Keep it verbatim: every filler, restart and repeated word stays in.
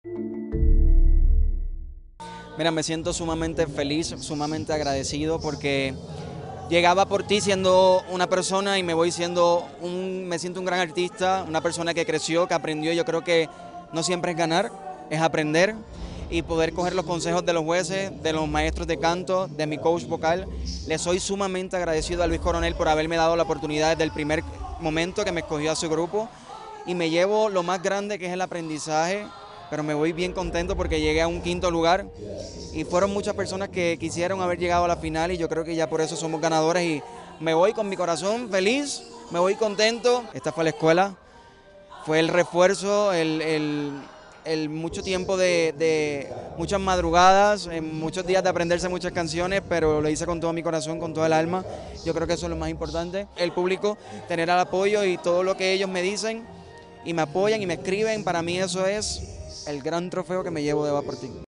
Mira, me siento sumamente feliz, sumamente agradecido porque llegaba por ti siendo una persona y me voy siendo un, me siento un gran artista, una persona que creció, que aprendió. Yo creo que no siempre es ganar, es aprender y poder coger los consejos de los jueces, de los maestros de canto, de mi coach vocal. Le soy sumamente agradecido a Luis Coronel por haberme dado la oportunidad desde el primer momento que me escogió a su grupo y me llevo lo más grande que es el aprendizaje, pero me voy bien contento porque llegué a un quinto lugar y fueron muchas personas que quisieron haber llegado a la final y yo creo que ya por eso somos ganadores y me voy con mi corazón feliz, me voy contento. Esta fue la escuela, fue el refuerzo, el, el, el mucho tiempo de, de muchas madrugadas, muchos días de aprenderse muchas canciones, pero lo hice con todo mi corazón, con todo el alma. Yo creo que eso es lo más importante, el público, tener el apoyo y todo lo que ellos me dicen y me apoyan y me escriben, para mí eso es el gran trofeo que me llevo de Va por Ti.